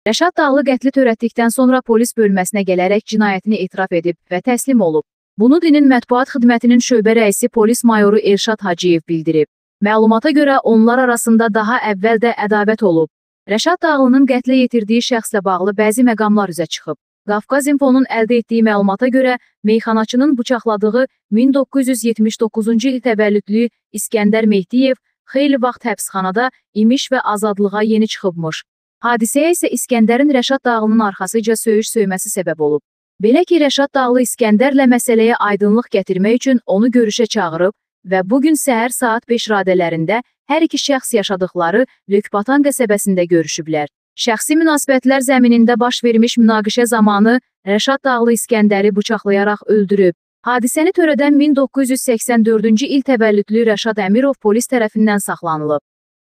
Rəşad Dağlı qətli törətdikdən sonra polis bölməsinə gələrək cinayətini etiraf edib və təslim olub. Bunu dinin mətbuat xidmətinin şöbə rəisi polis mayoru Elşad Hacıyev bildirib. Məlumata görə onlar arasında daha əvvəl də ədavət olub. Rəşad Dağlının qətlə yetirdiyi şəxslə bağlı bəzi məqamlar üzə çıxıb. Qafqaz İnfonun əldə etdiyi məlumata görə meyxanaçının bıçaqladığı 1979-cu il təvəllüdlü İskəndər Mehdiyev xeyli vaxt həbsxanada imiş və azadlığa yeni çıxıbmış. Hadisəyə isə İskəndərin Rəşad Dağlının arxasıca söyüş söyməsi səbəb olub. Belə ki, Rəşad Dağlı İskəndərlə məsələyə aydınlıq gətirmək üçün onu görüşə çağırıb və bugün səhər saat 5 radələrində hər iki şəxs yaşadıkları Lökbatan qəsəbəsində görüşüblər. Şəxsi münasibətlər zəminində baş vermiş münaqişə zamanı Rəşad Dağlı İskəndəri bıçaqlayaraq öldürüb. Hadisəni törədən 1984-cü il təvəllüdlü Rəşad Əmirov polis tərəfindən saxlanılıb.